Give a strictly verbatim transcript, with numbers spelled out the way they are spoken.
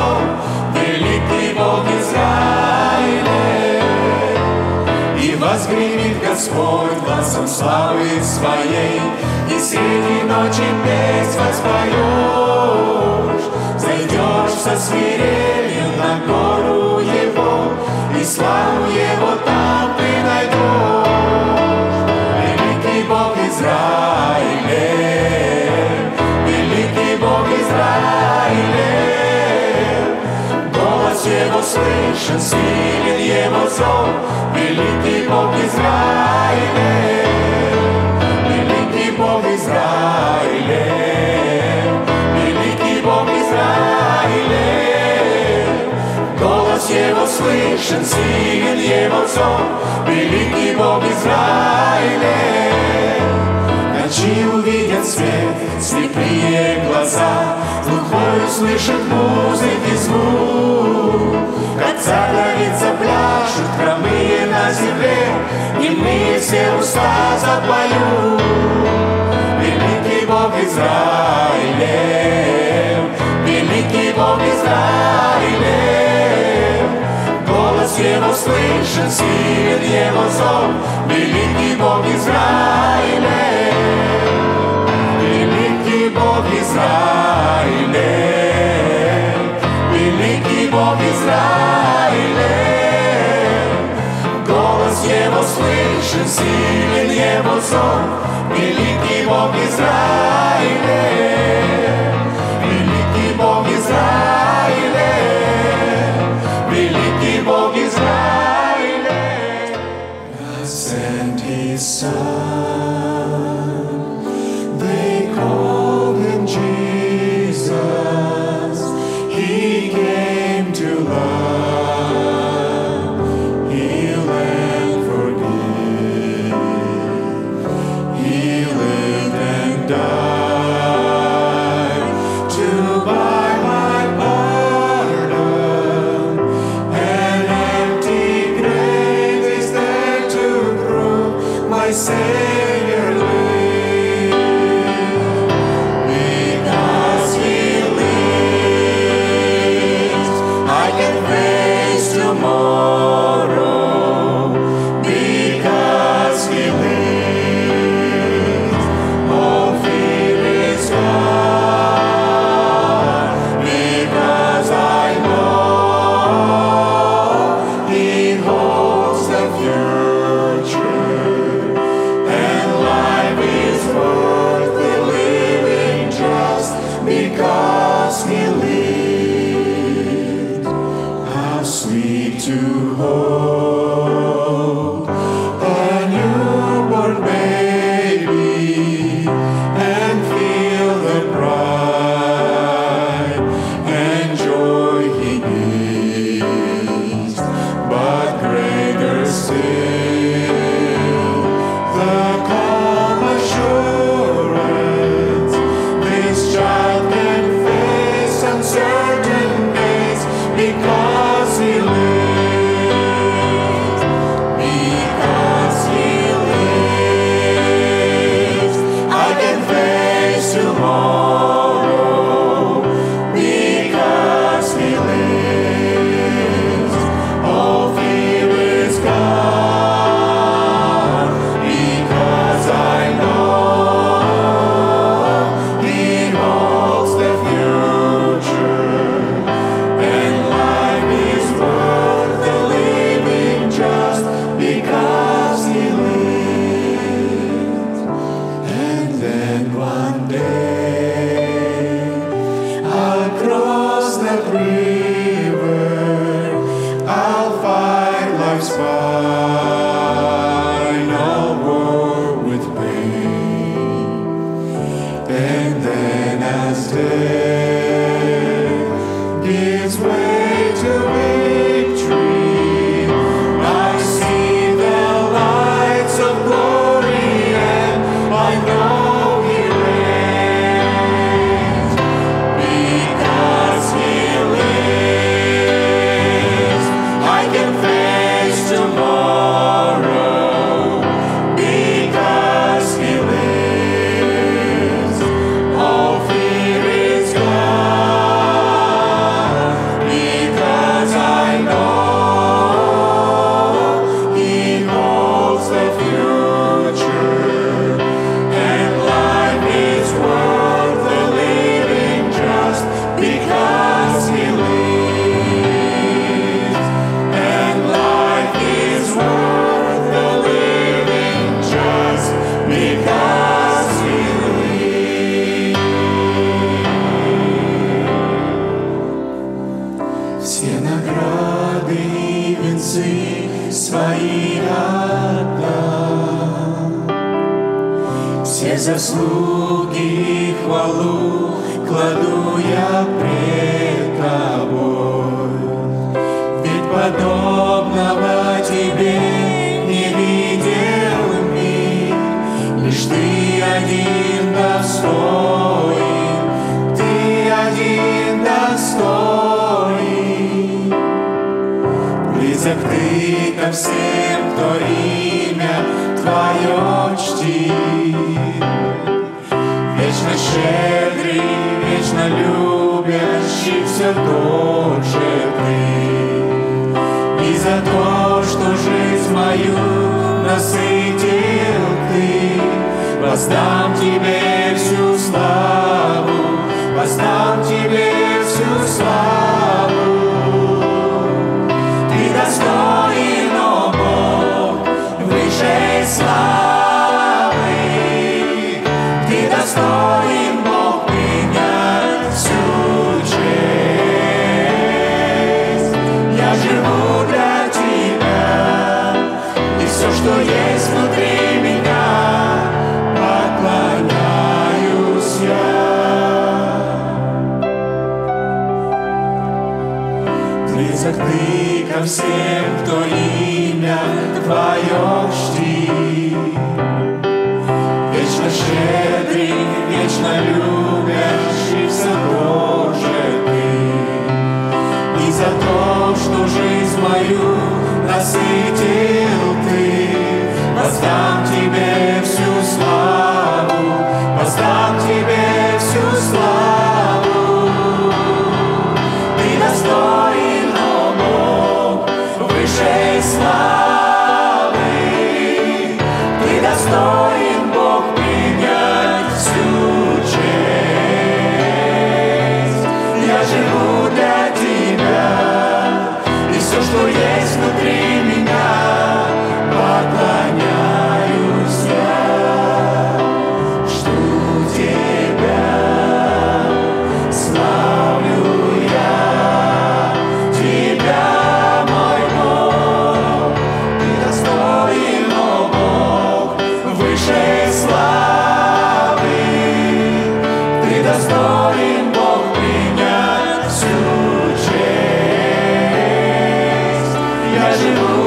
зов, великий Бог Израиля. И возгремит Господь гласом славы своей, и среди ночи песнь воспоешь. Зайдешь со свирелью на гору Его, и славу Его там ты найдешь. Великий Бог Израиля, великий Бог Израиля, голос Его слышен, силен Его зов, великий Бог Израиля, великий Бог Израиля, великий Бог Израиля, голос Его слышен, силен Его зов, великий Бог Израиля. Ночи увидят свет, слепые глаза, глухой услышат музыки звук. Как царица пляшут хромые на земле, немые все уста запоют. Великий Бог Израиля, великий Бог Израиля, голос Его слышен, силен Его зов, великий Бог Израиля. Великий Бог Израиля, великий Бог Израиля, голос Его слышен, силен Его зов, великий Бог Израиля, великий Бог Израиля, великий Бог Израиля. God sent His Son, they called Him Jesus. He came to love, heal and forgive. He lived and died to buy my pardon. An empty grave is there to prove my Savior lives. Because He lives, I can face tomorrow. Because He lives, all fear is gone. Because I know He holds the future, and life is worth the living just because He lived. How sweet to hold a newborn baby and feel the pride and joy He gives, but greater still the calm assurance this child can face uncertain days because He lives. Because He lives, I can face tomorrow. Because He lives, all fear is gone. Because I know He holds the future, and life is worth the living just because He lived. And then one day I'll cross that river, I'll fight life's final war with pain. And then as death gives way to victory, I see the lights of glory, and I know He reigns. Because He lives, I can face tomorrow. Because He lives, all fear is gone. все награды и венцы свои отдам. Все заслуги и хвалу кладу я пред Тобой, ведь подобного Тебе не видел мир, лишь Ты один достоин, Ты один достоин. Близок Ты ко всем, кто имя Твое чтит, вечно щедрый, вечно любящий, все тот же Ты. И за то, что жизнь мою насытил Ты, воздам Тебе всю славу, воздам Тебе всю славу. Ты достоин, о Бог, высшей славы. Ты достоин, Бог, принять всю честь. Я живу для Тебя, и все, что есть внутри меня, поклоняюсь я. Близок Ты ко всем, кто имя Твое чтит, вечно щедрый, вечно любящий, все тот же Ты. И за то, что жизнь мою насытил Ты, воздам Тебе всю славу, воздам Тебе всю славу. Ты достоин, о Бог, высшей славы. Ты достоин, Бог, принять всю честь. Я живу для Тебя, и все, что есть внутри меня, поклоняюсь я. Жду Тебя, славлю я Тебя, мой Бог. Ты достоин, о Бог, высшей славы. Ты достоин, Бог, принять всю честь. Я живу